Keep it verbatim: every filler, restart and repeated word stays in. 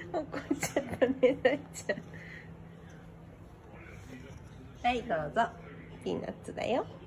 怒っちゃったね、大ちゃん。はい、どうぞ。ピーナッツだよ。